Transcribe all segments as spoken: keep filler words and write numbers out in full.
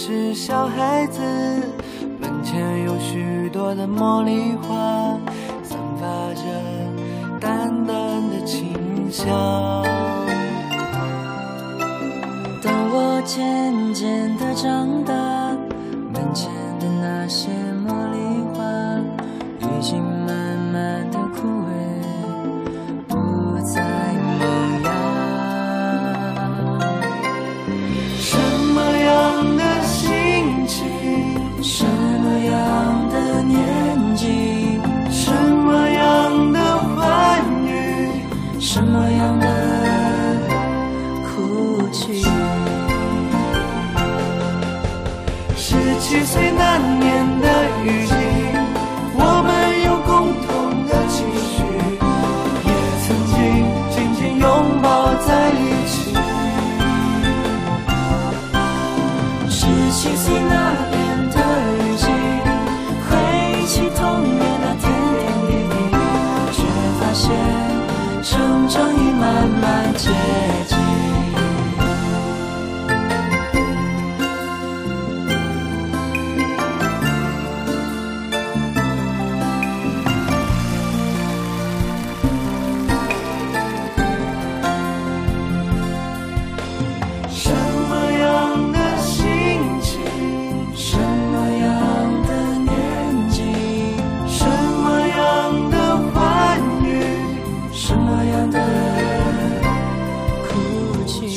是小孩子，门前有许多的茉莉花，散发着淡淡的清香。 当我渐渐地长大，门前的那些茉莉花已经慢慢地枯萎，不再萌芽。 什么样的心情， 什么样的年纪， 什么样的欢愉， 什么样的哭泣。 十七岁那年的雨季，我们有共同的期许，也曾经紧紧拥抱在一起。 十七岁那年的雨季，回忆起童年的点点滴滴，却发现成长已慢慢接近。 什么样的心情， 什么样的年纪， 什么样的欢愉， 什么样的哭泣。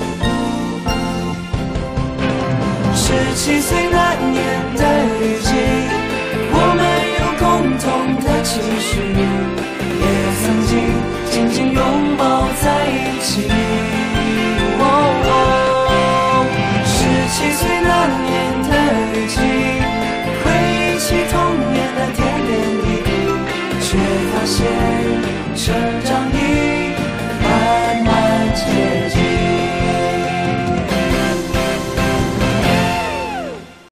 十七岁那年的雨季，我们有共同的期许，